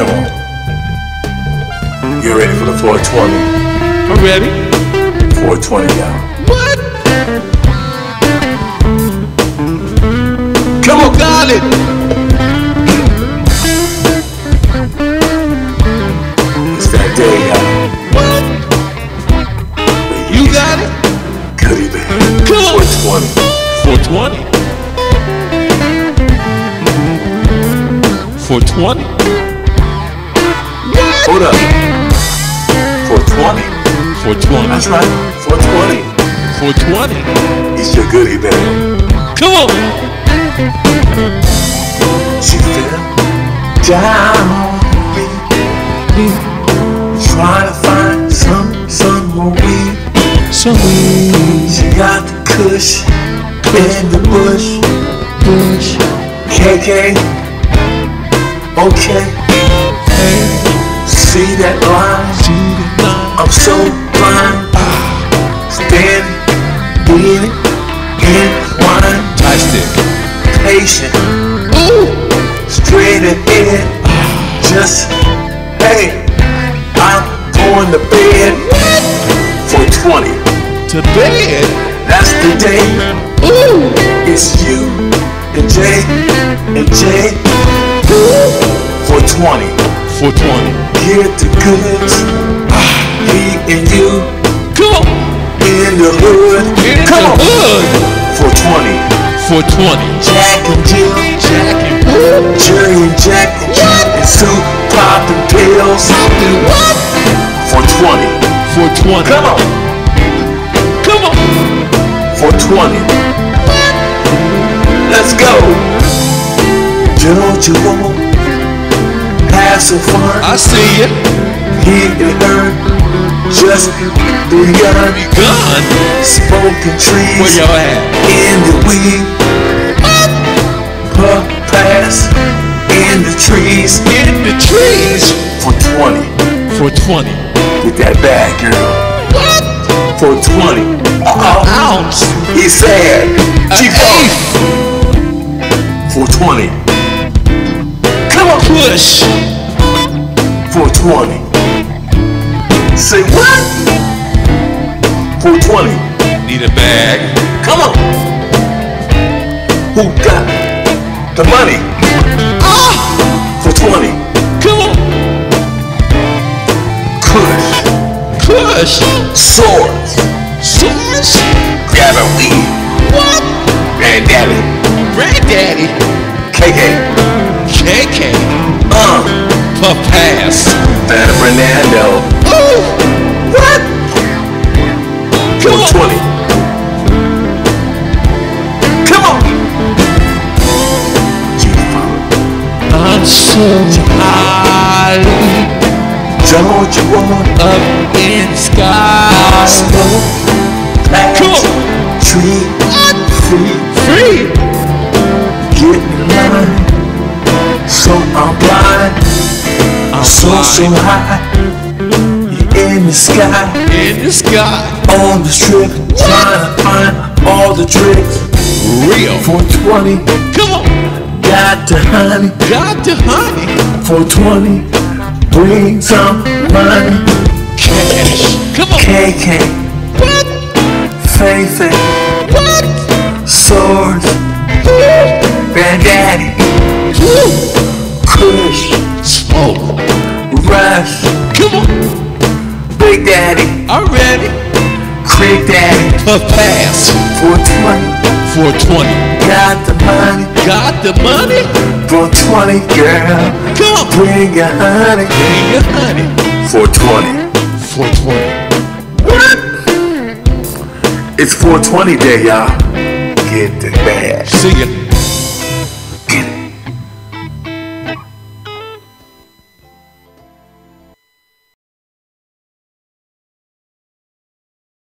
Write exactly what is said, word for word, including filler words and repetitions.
Come on. You ready for the four twenty? I'm ready. four twenty, y'all. What? Come on, got it. It's that day, y'all. What? You got it? Goodie bag. Come on. four twenty. four twenty. four twenty. Hold up. four twenty. four twenty. That's right. four twenty. four twenty. It's your goodie bag. Come on. She fell down me, trying to find some, some more weed. Some weed. She got the kush in the bush. Bush. K K. Okay. See that line? I'm so blind. Stand, being in wine. Tie stick. Patient. Ooh. Straight ahead. Just, hey, I'm going to bed. four twenty. To bed? That's the day. Ooh. It's you and Jay and Jay. four twenty. four twenty. Get the goods. He and you. Come on. In the hood. In Come the on. hood. four twenty. four twenty. Jack and Jill. Jack and Jerry and Jack and Jill and Sue popping pills. Popping what? four twenty. four twenty. Come on. Come on. four twenty. Let's go. Don't you want have some fun? I see you. He and her just begun. Begun. Smoking trees. Where y'all at? In the weed. Puff pass in the trees. In the trees. four twenty. four twenty. Get that bag, girl. What? four twenty. Uh-oh. Ounce. He said. G F U N K. four twenty. Come on. Push. four twenty. Say what? four twenty. Need a bag. Come on. Who got the money? Ah. four twenty. Come on. Kush. Push. Swords. Swords. Grab a weed. What? Granddaddy. Granddaddy. K K. K K. Uh. Puff pass. San Fernando. Ooh. What? Come four twenty. Come on. G F U N K. I'm so high Don't you want up in the sky. smoke? Plant, Cool. tree, free. Free. Get in line. So I'm blind. I'm So so flying high. You're in the sky. in the sky. On the strip. Trying to find all the tricks. Real. four twenty. Come on. Got the honey. Got the honey. four twenty. Bring some money. Cash. Come on. K K. What? Faith. What? Swords. Granddaddy. Woo. Kush. Smoke. Rush. Come on. Big Daddy. I'm ready. Creek Daddy. Puff pass. four twenty. four twenty. Got the money. Got the money. four twenty, girl. Come on. Bring your honey. Bring your honey. four twenty. four twenty. What? It's four twenty day, y'all. Get the bag. See ya.